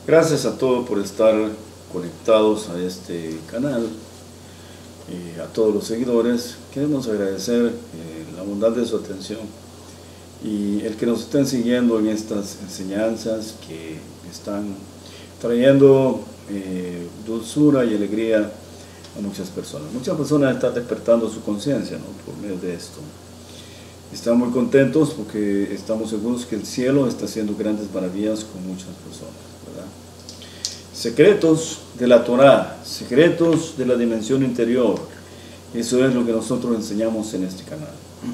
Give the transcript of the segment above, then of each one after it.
Gracias a todos por estar conectados a este canal, a todos los seguidores. Queremos agradecer la bondad de su atención y el que nos estén siguiendo en estas enseñanzas que están trayendo dulzura y alegría a muchas personas. Muchas personas están despertando su conciencia, ¿no?, por medio de esto. Están muy contentos porque estamos seguros que el cielo está haciendo grandes maravillas con muchas personas, ¿verdad? Secretos de la Torá, secretos de la dimensión interior. Eso es lo que nosotros enseñamos en este canal.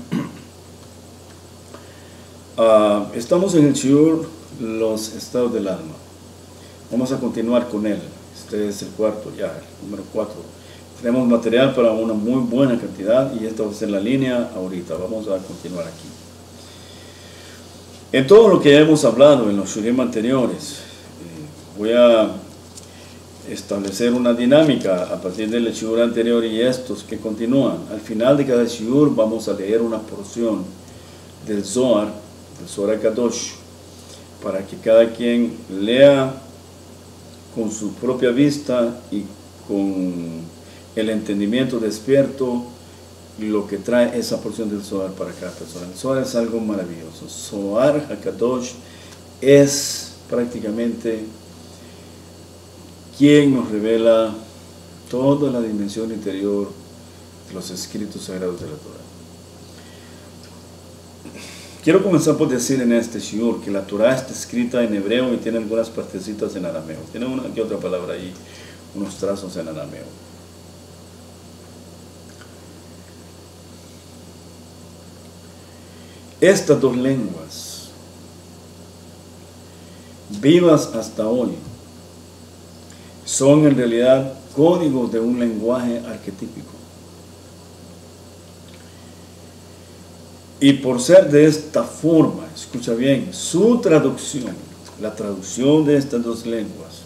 Estamos en el shiur, los estados del alma. Vamos a continuar con él. Este es el cuarto ya, el número 4. Tenemos material para una muy buena cantidad y esta va a ser la línea ahorita. Vamos a continuar aquí. En todo lo que ya hemos hablado en los shurim anteriores, voy a establecer una dinámica a partir del shiur anterior y estos que continúan. Al final de cada shiur vamos a leer una porción del Zohar HaKadosh, para que cada quien lea con su propia vista y con el entendimiento despierto lo que trae esa porción del Zohar para cada persona. El Zohar es algo maravilloso. Zohar HaKadosh es prácticamente quien nos revela toda la dimensión interior de los escritos sagrados de la Torah. Quiero comenzar por decir en este shiur que la Torah está escrita en hebreo y tiene algunas partecitas en arameo. Tiene una que otra palabra ahí, unos trazos en arameo. Estas dos lenguas, vivas hasta hoy, son en realidad códigos de un lenguaje arquetípico. Y por ser de esta forma, escucha bien, su traducción, la traducción de estas dos lenguas,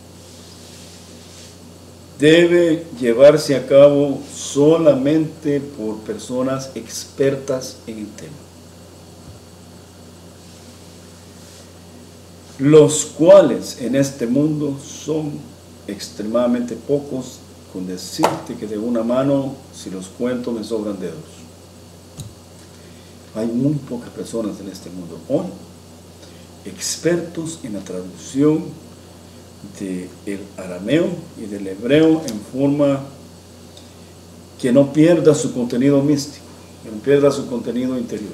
debe llevarse a cabo solamente por personas expertas en el tema, los cuales en este mundo son extremadamente pocos, con decirte que de una mano, si los cuento, me sobran dedos. Hay muy pocas personas en este mundo hoy expertos en la traducción del arameo y del hebreo en forma que no pierda su contenido místico, que no pierda su contenido interior.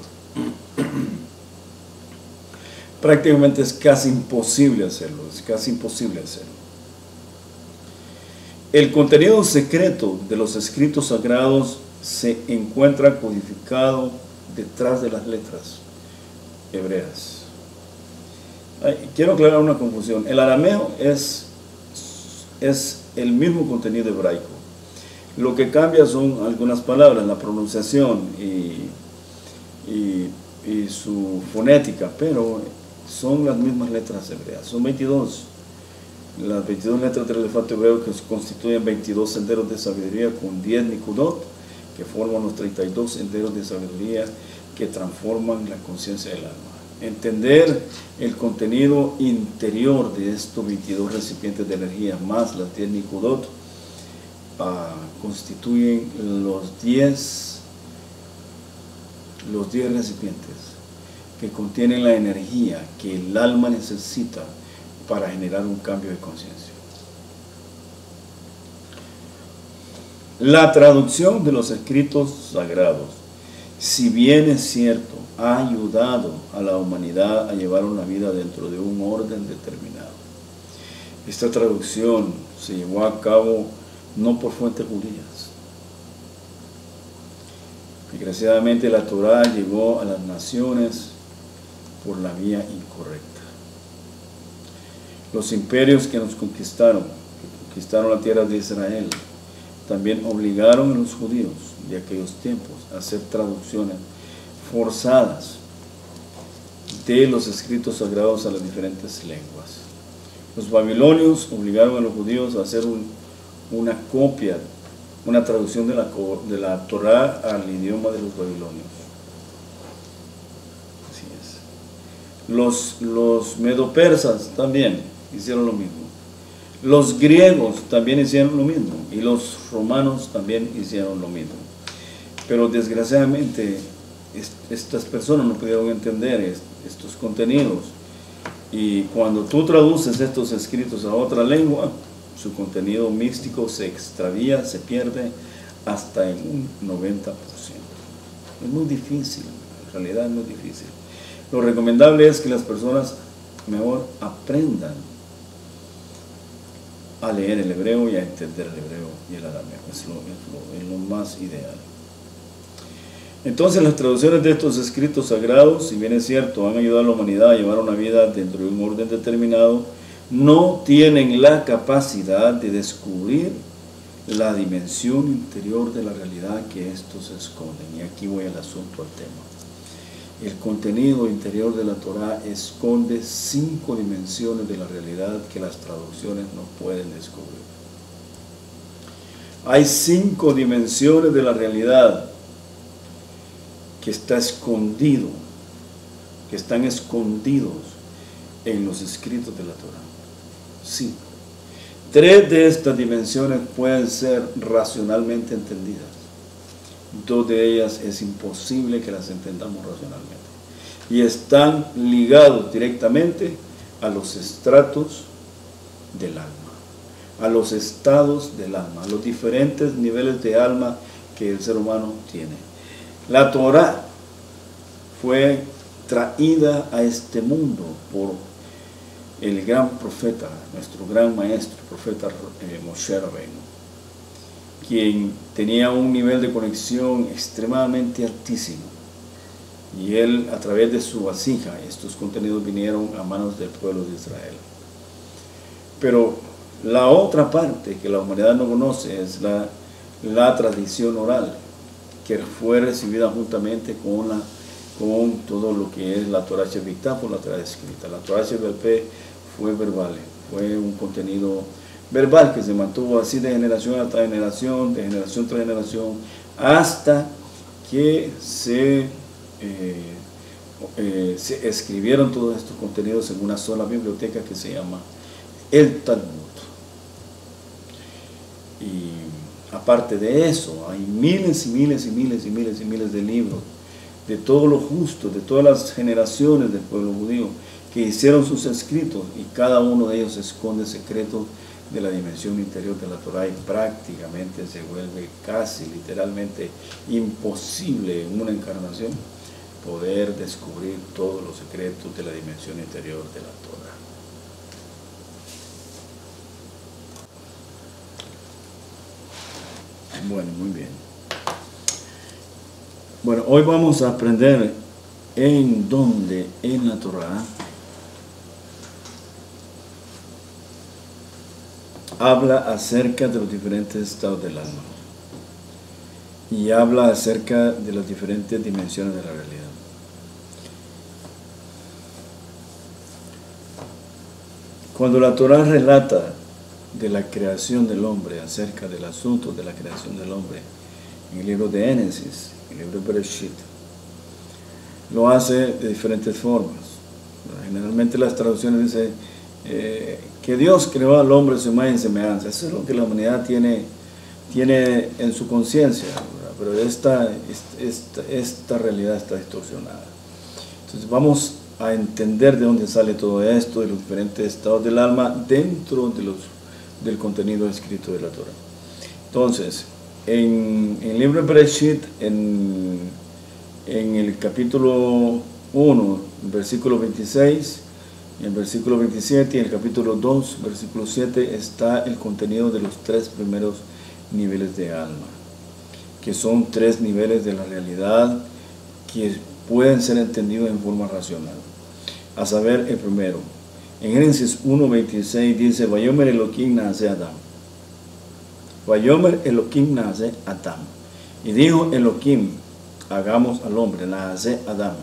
Prácticamente es casi imposible hacerlo, El contenido secreto de los escritos sagrados se encuentra codificado detrás de las letras hebreas. Quiero aclarar una confusión. El arameo es el mismo contenido hebraico. Lo que cambia son algunas palabras, la pronunciación y su fonética, pero son las mismas letras hebreas. Son 22. Las 22 letras del alfabeto hebreo que constituyen 22 senderos de sabiduría con 10 nikudot, que forman los 32 senderos de sabiduría que transforman la conciencia del alma. Entender el contenido interior de estos 22 recipientes de energía más las 10 nikudot constituyen los 10 recipientes que contienen la energía que el alma necesita para generar un cambio de conciencia. La traducción de los escritos sagrados, si bien es cierto, ha ayudado a la humanidad a llevar una vida dentro de un orden determinado. Esta traducción se llevó a cabo no por fuentes judías. Desgraciadamente la Torá llegó a las naciones por la vía incorrecta. Los imperios que nos conquistaron la tierra de Israel, también obligaron a los judíos de aquellos tiempos a hacer traducciones forzadas de los escritos sagrados a las diferentes lenguas. Los babilonios obligaron a los judíos a hacer una copia, una traducción de la Torá al idioma de los babilonios. Así es. Los medopersas también hicieron lo mismo. Los griegos también hicieron lo mismo y los romanos también hicieron lo mismo. Pero desgraciadamente estas personas no pudieron entender estos contenidos, y cuando tú traduces estos escritos a otra lengua, su contenido místico se extravía, se pierde hasta en un 90%. Es muy difícil, en realidad es muy difícil. Lo recomendable es que las personas mejor aprendan a leer el hebreo y a entender el hebreo y el arameo. Es lo más ideal. Entonces, las traducciones de estos escritos sagrados, si bien es cierto, han ayudado a la humanidad a llevar una vida dentro de un orden determinado, no tienen la capacidad de descubrir la dimensión interior de la realidad que estos esconden. Y aquí voy al asunto, al tema. El contenido interior de la Torá esconde 5 dimensiones de la realidad que las traducciones no pueden descubrir. Hay 5 dimensiones de la realidad que está escondido, que están escondidos en los escritos de la Torá. 5. 3 de estas dimensiones pueden ser racionalmente entendidas. 2 de ellas es imposible que las entendamos racionalmente. Y están ligados directamente a los estratos del alma, a los estados del alma, a los diferentes niveles de alma que el ser humano tiene. La Torá fue traída a este mundo por el gran profeta, nuestro gran maestro, el profeta Moshe Rabbeinu, quien tenía un nivel de conexión extremadamente altísimo, y él, a través de su vasija, estos contenidos vinieron a manos del pueblo de Israel. Pero la otra parte que la humanidad no conoce es la tradición oral, que fue recibida juntamente con todo lo que es la Torá Shebiktá por la Torá escrita. La Torá Shebiktá fue verbal, fue un contenido verbal que se mantuvo así de generación tras generación, hasta que se escribieron todos estos contenidos en una sola biblioteca que se llama el Talmud. Y aparte de eso, hay miles y miles y miles y miles y miles de libros de todos los justos, de todas las generaciones del pueblo judío, que hicieron sus escritos, y cada uno de ellos esconde secretos de la dimensión interior de la Torá, y prácticamente se vuelve casi literalmente imposible en una encarnación poder descubrir todos los secretos de la dimensión interior de la Torá. Bueno, muy bien. Bueno, hoy vamos a aprender en dónde en la Torá habla acerca de los diferentes estados del alma y habla acerca de las diferentes dimensiones de la realidad. Cuando la Torá relata de la creación del hombre, acerca del asunto de la creación del hombre, en el libro de Génesis, en el libro de Bereshit, lo hace de diferentes formas. Generalmente las traducciones dicen que Dios creó al hombre a su imagen y semejanza. Eso es lo que la humanidad tiene en su conciencia, pero esta realidad está distorsionada. Entonces vamos a entender de dónde sale todo esto, de los diferentes estados del alma dentro del contenido escrito de la Torá. Entonces, en el libro de Bereshit, en el capítulo 1, versículo 26, en el versículo 27 y en el capítulo 2, versículo 7, está el contenido de los 3 primeros niveles de alma, que son 3 niveles de la realidad que pueden ser entendidos en forma racional. A saber, el primero, en Génesis 1:26 dice: Vayomer Elohim nace Adam. Vayomer Elohim nace Adam. Y dijo Elohim: hagamos al hombre, nace Adam.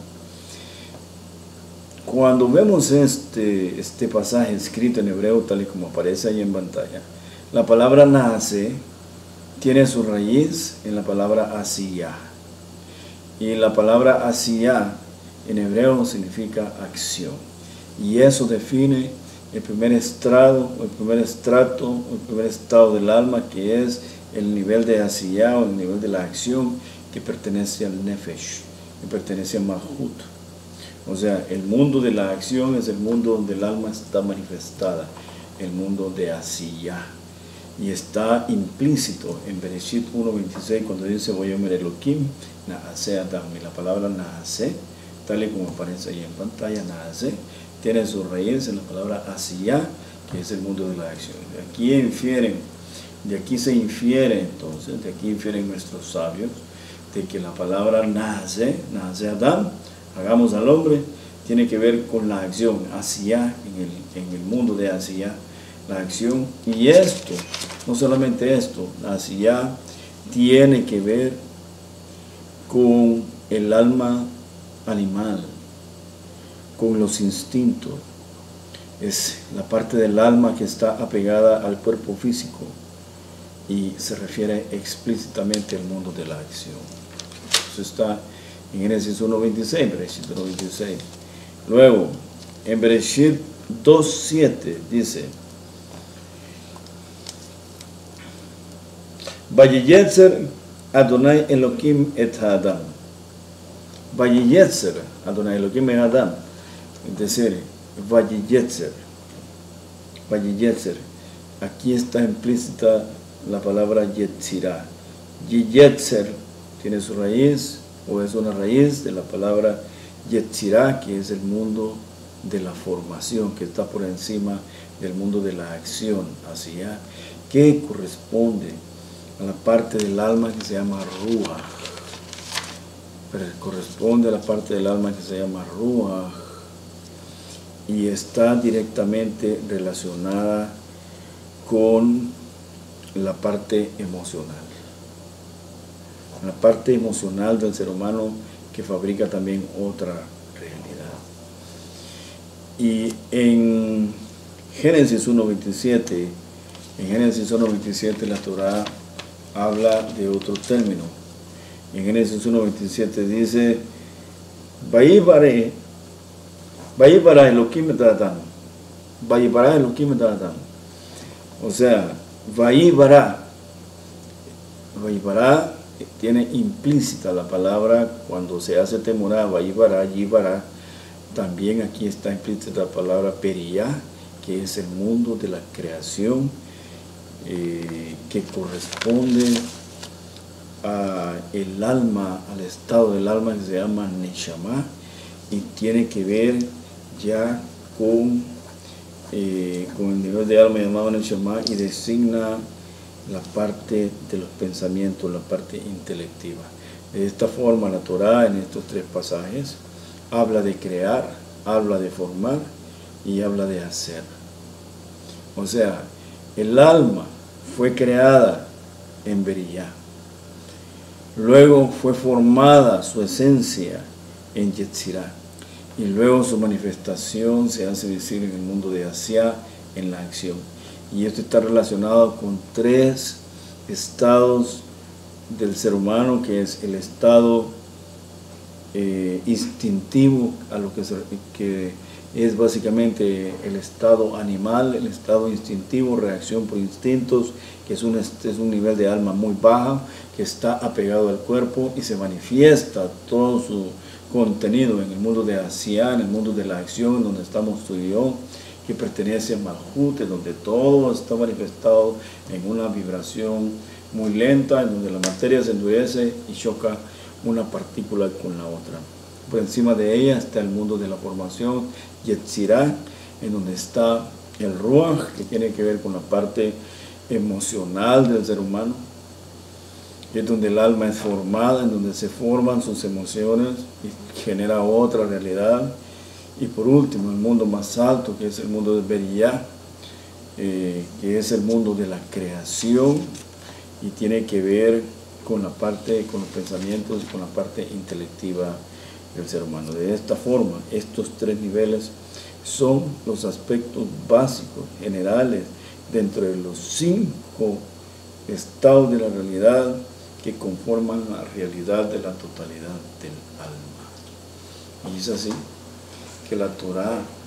Cuando vemos este pasaje escrito en hebreo, tal y como aparece ahí en pantalla, la palabra nace tiene su raíz en la palabra asiyah. Y la palabra asiyah en hebreo significa acción. Y eso define el primer estrado, el primer estrato, el primer estado del alma, que es el nivel de Asiyah o el nivel de la acción que pertenece al Nefesh, que pertenece a Malhut. O sea, el mundo de la acción es el mundo donde el alma está manifestada, el mundo de Asiyah. Y está implícito en Bereshit 1.26 cuando dice Vayomer Elohim Na'aseh Adam. Y la palabra Na'aseh, tal y como aparece ahí en pantalla, Na'aseh, tiene su raíz en la palabra Asiyah, que es el mundo de la acción. De aquí se infiere entonces, de aquí infieren nuestros sabios, de que la palabra Na'aseh Adam, hagamos al hombre, tiene que ver con la acción, Asiyah, en el mundo de Asiyah, la acción. Y esto, no solamente esto, Asiyah tiene que ver con el alma animal, con los instintos. Es la parte del alma que está apegada al cuerpo físico y se refiere explícitamente al mundo de la acción. Eso está en Génesis 1.26, Bereshit 1.26. Luego, en Bereshit 2.7 dice: Vayetzer Adonai Elohim et Adam. Vayetzer Adonai Elohim et Adam. Es decir, Vayetzer. Aquí está implícita la palabra Yetzirah. Yetzer tiene su raíz, o es una raíz de la palabra Yetzirah, que es el mundo de la formación, que está por encima del mundo de la acción, Asiyah, que corresponde a la parte del alma que se llama Ruach. Pero corresponde a la parte del alma que se llama Ruach y está directamente relacionada con la parte emocional. La parte emocional del ser humano que fabrica también otra realidad. Y en Génesis 1.27, la Torah habla de otro término. En Génesis 1.27 dice: Vayibara Elohim et Adam. Vayibara Elohim et Adam. O sea, Vayibara tiene implícita la palabra cuando se hace temorá, Vayibara, Yibara. También aquí está implícita la palabra Periyah, que es el mundo de la creación, que corresponde al alma, al estado del alma que se llama Neshama, y tiene que ver ya con el nivel de alma llamado Neshama, y designa la parte de los pensamientos, la parte intelectiva. De esta forma la Torah en estos tres pasajes habla de crear, habla de formar y habla de hacer. O sea, el alma fue creada en Beriyah, luego fue formada su esencia en Yetzirah, y luego su manifestación se hace visible en el mundo de Asiyah, en la acción. Y esto está relacionado con tres estados del ser humano, que es el estado instintivo, a lo que es básicamente el estado animal, el estado instintivo, reacción por instintos, que es un nivel de alma muy baja, que está apegado al cuerpo y se manifiesta todo su contenido en el mundo de Asiyah, en el mundo de la acción, donde estamos tú y yo, que pertenece a Malhut, donde todo está manifestado en una vibración muy lenta, en donde la materia se endurece y choca una partícula con la otra. Por encima de ella está el mundo de la formación, Yetzirah, en donde está el Ruach, que tiene que ver con la parte emocional del ser humano, es donde el alma es formada, en donde se forman sus emociones y genera otra realidad. Y por último, el mundo más alto, que es el mundo de Beriyah, que es el mundo de la creación y tiene que ver con la parte, con los pensamientos y con la parte intelectiva del ser humano. De esta forma, estos tres niveles son los aspectos básicos, generales, dentro de los 5 estados de la realidad que conforman la realidad de la totalidad del alma. Y es así que la Torah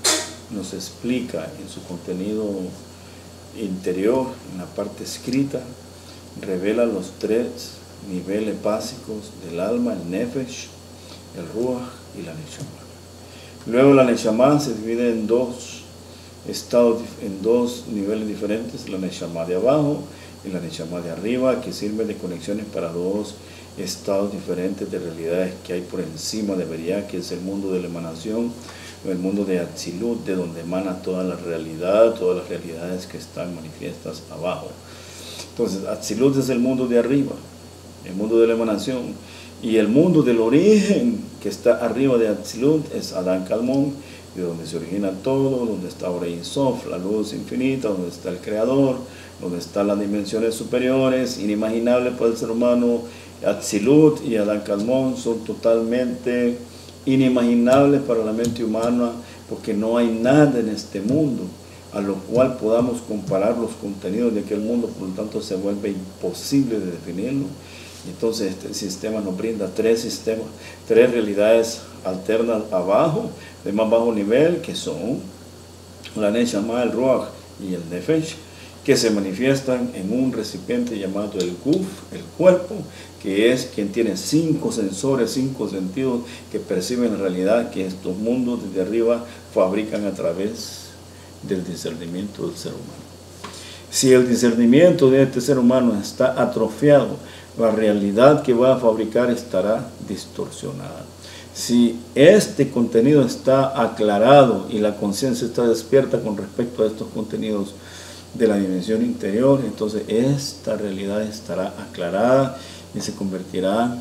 nos explica en su contenido interior, en la parte escrita, revela los tres niveles básicos del alma, el nefesh, el ruach y la neshama. Luego la neshama se divide en dos estados, en dos niveles diferentes, la neshama de abajo y la neshama de arriba, que sirven de conexiones para dos estados diferentes de realidades que hay por encima de Beriah, que es el mundo de la emanación, o el mundo de Atzilut, de donde emana toda la realidad, todas las realidades que están manifiestas abajo. Entonces, Atzilut es el mundo de arriba, el mundo de la emanación, y el mundo del origen que está arriba de Atzilut es Adán Kalmón, de donde se origina todo, donde está Orei Sof, la luz infinita, donde está el Creador, donde están las dimensiones superiores, inimaginables para el ser humano. Atzilut y Adán Kalmón son totalmente inimaginables para la mente humana, porque no hay nada en este mundo a lo cual podamos comparar los contenidos de aquel mundo, por lo tanto se vuelve imposible de definirlo. Entonces este sistema nos brinda tres realidades alternas abajo, de más bajo nivel, que son la Neshama, el Ruach y el Nefesh, que se manifiestan en un recipiente llamado el Guf, el cuerpo, que es quien tiene 5 sensores, 5 sentidos que perciben la realidad que estos mundos desde arriba fabrican a través del discernimiento del ser humano. Si el discernimiento de este ser humano está atrofiado, la realidad que va a fabricar estará distorsionada. Si este contenido está aclarado y la conciencia está despierta con respecto a estos contenidos de la dimensión interior, entonces esta realidad estará aclarada y se convertirá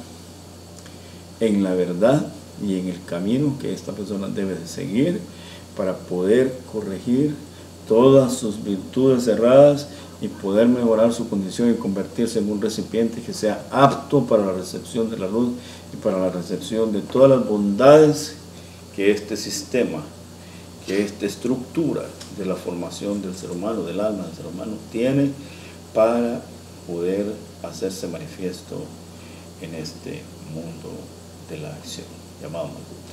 en la verdad y en el camino que esta persona debe de seguir para poder corregir todas sus virtudes erradas y poder mejorar su condición y convertirse en un recipiente que sea apto para la recepción de la luz y para la recepción de todas las bondades que este sistema, que esta estructura de la formación del ser humano, del alma del ser humano, tiene para poder hacerse manifiesto en este mundo de la acción, llamado Malkut.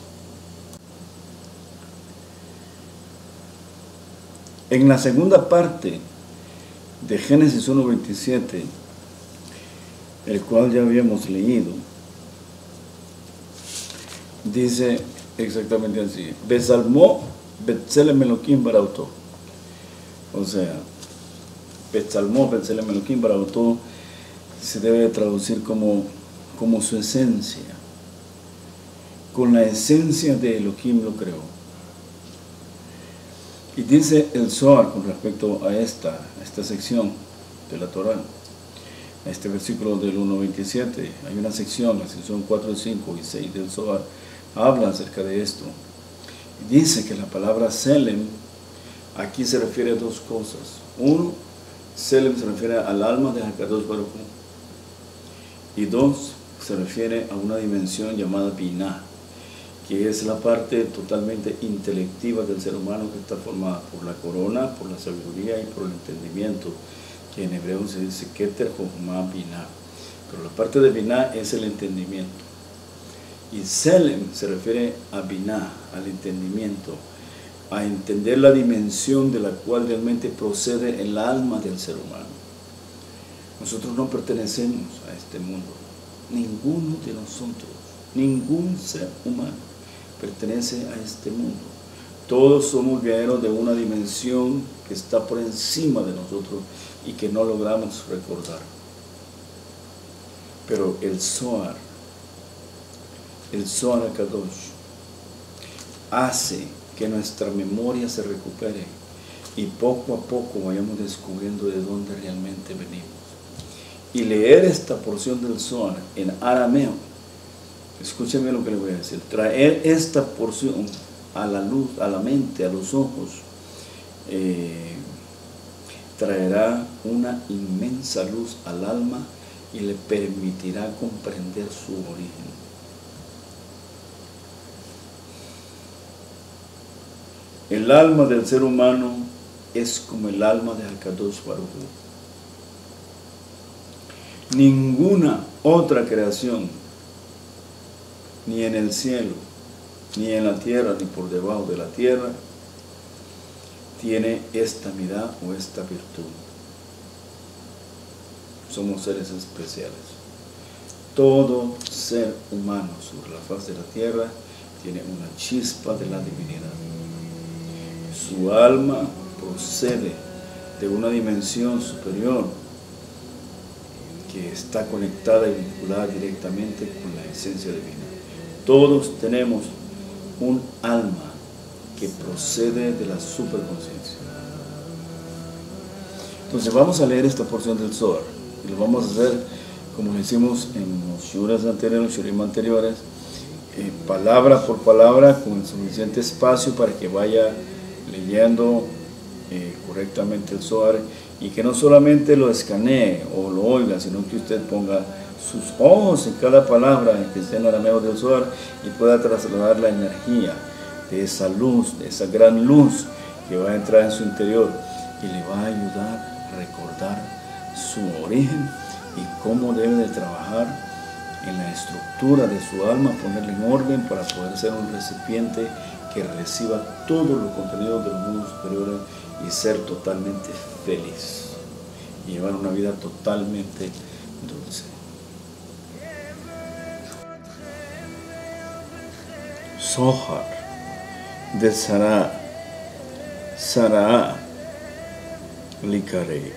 En la segunda parte de Génesis 1:27, el cual ya habíamos leído, dice exactamente así: Besalmó Betzelem Elohim Barautó. O sea, Besalmó Betzelem Elohim Barautó se debe traducir como su esencia. Con la esencia de Elohim lo creó. Y dice el Zohar con respecto a esta sección de la Torah, a este versículo del 1:27, hay una sección, la sección 4, 5 y 6 del Zohar, habla acerca de esto. Y dice que la palabra Selem aquí se refiere a dos cosas. Uno, Selem se refiere al alma de HaKadosh Baruj Hu. Y dos, se refiere a una dimensión llamada Binah, que es la parte totalmente intelectiva del ser humano, que está formada por la corona, por la sabiduría y por el entendimiento, que en hebreo se dice Keter Jochma Binah. Pero la parte de Binah es el entendimiento. Y Selem se refiere a Binah, al entendimiento, a entender la dimensión de la cual realmente procede el alma del ser humano. Nosotros no pertenecemos a este mundo, ninguno de nosotros, ningún ser humano pertenece a este mundo. Todos somos viajeros de una dimensión que está por encima de nosotros y que no logramos recordar. Pero el Zohar HaKadosh, hace que nuestra memoria se recupere y poco a poco vayamos descubriendo de dónde realmente venimos. Y leer esta porción del Zohar en arameo, escúcheme lo que le voy a decir, traer esta porción a la luz, a la mente, a los ojos, traerá una inmensa luz al alma y le permitirá comprender su origen. El alma del ser humano es como el alma de HaKadosh Baruj Hu. Ninguna otra creación, ni en el cielo, ni en la tierra, ni por debajo de la tierra, tiene esta mirada o esta virtud. Somos seres especiales. Todo ser humano sobre la faz de la tierra tiene una chispa de la divinidad. Su alma procede de una dimensión superior que está conectada y vinculada directamente con la esencia divina. Todos tenemos un alma que procede de la superconciencia. Entonces vamos a leer esta porción del Zohar y lo vamos a hacer como lo hicimos en los shuras anteriores, los shurim anteriores, palabra por palabra, con el suficiente espacio para que vaya leyendo correctamente el Zohar, y que no solamente lo escanee o lo oiga, sino que usted ponga sus ojos en cada palabra que esté en arameo del Zohar y pueda trasladar la energía de esa luz, de esa gran luz que va a entrar en su interior y le va a ayudar a recordar su origen y cómo debe de trabajar en la estructura de su alma, ponerle en orden para poder ser un recipiente que reciba todos los contenidos de los mundos superiores y ser totalmente feliz y llevar una vida totalmente dulce. Zohar de Sarah Likarei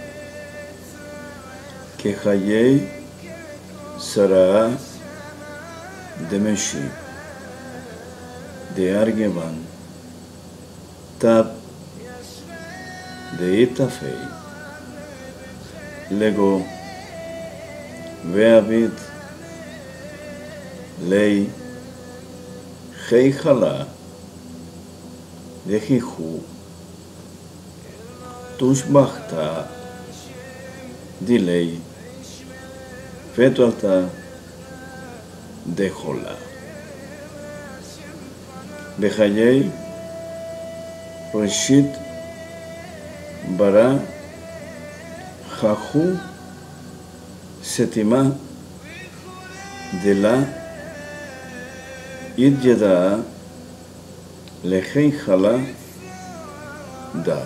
Kehayei Sarah de Meshi de Argevan Tab de Itafei Lego Veabit Lei Heijala de Jihu Tushbachta Dilei Fetualta de Jola Bejayei Reshit Bara Jahu Setima de la Idjeda Leheijala Da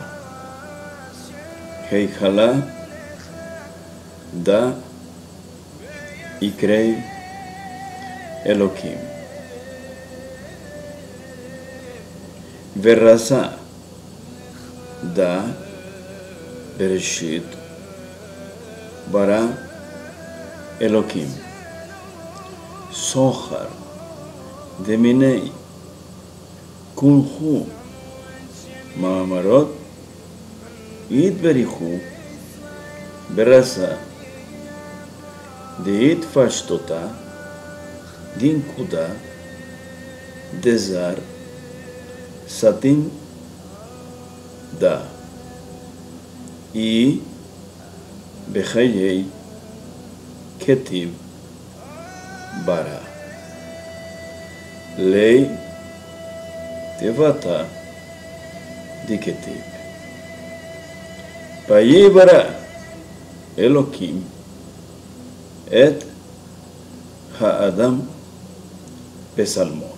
Heijala Da Ikrei Elohim Verraza Da Bereshit Bara Elohim Zohar de Minei Kunhu Maamarot Itberihu Berraza de Itfashtota Dinkuda Dezar Satin Da y Bejayei Ketiv Bara Lei Tevata Diketiv Payi Bara Elohim Et Ha'adam Besalmo